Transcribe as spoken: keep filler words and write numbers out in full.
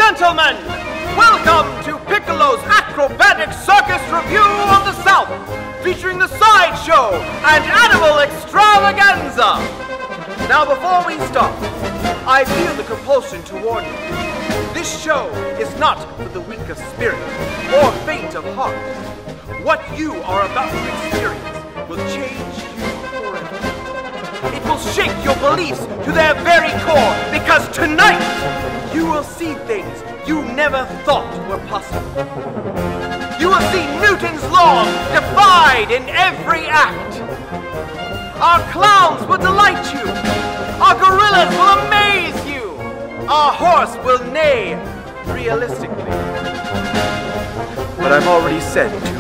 gentlemen, welcome to Piccolo's Acrobatic Circus Review of the South, featuring the Sideshow and Animal Extravaganza. Now before we start, I feel the compulsion to warn you. This show is not for the weak of spirit or faint of heart. What you are about to experience will change you forever. It will shake your beliefs to their very core, because tonight you will see things you never thought were possible. You will see Newton's law defied in every act. Our clowns will delight you. Our gorillas will amaze you. Our horse will neigh realistically. But I've already said too